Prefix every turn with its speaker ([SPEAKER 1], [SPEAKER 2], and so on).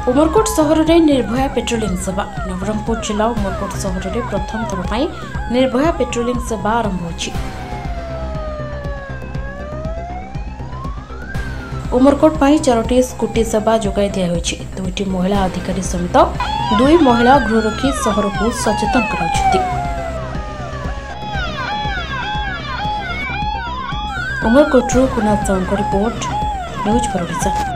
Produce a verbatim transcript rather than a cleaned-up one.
[SPEAKER 1] उमरकोट सहर में निर्भया पेट्रोलिंग सेवा नवरंगपुर जिला उमरकोट सहर में प्रथम थर पर निर्भया पेट्रोलिंग सेवा आरंभ होछि। उमरकोट पर चारोटी स्कूटी सेवा जोगाई दिया होछि। दुईटी महिला अधिकारी समेत दुई महिला गृहरक्षी सहर को सचेतन कराउछथि। Umarkot Kunal sound report news for Odisha.